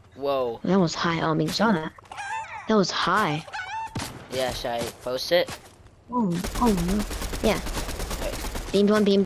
Whoa. That was high. Oh, I mean, saw that. That was high. Yeah, should I post it? Oh, oh no. Yeah. Okay. Beamed one, beamed